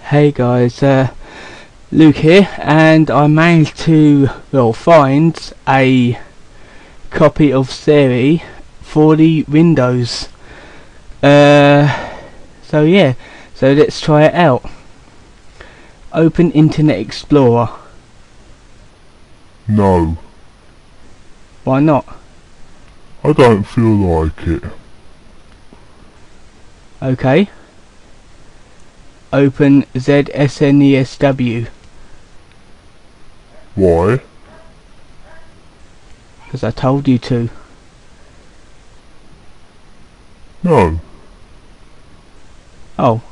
Hey guys, Luke here, and I managed to, find a copy of Siri for the Windows. So yeah, so let's try it out. Open Internet Explorer. No, Why not? I don't feel like it. Okay. Open ZSNESW. Why? Because I told you to. No. Oh,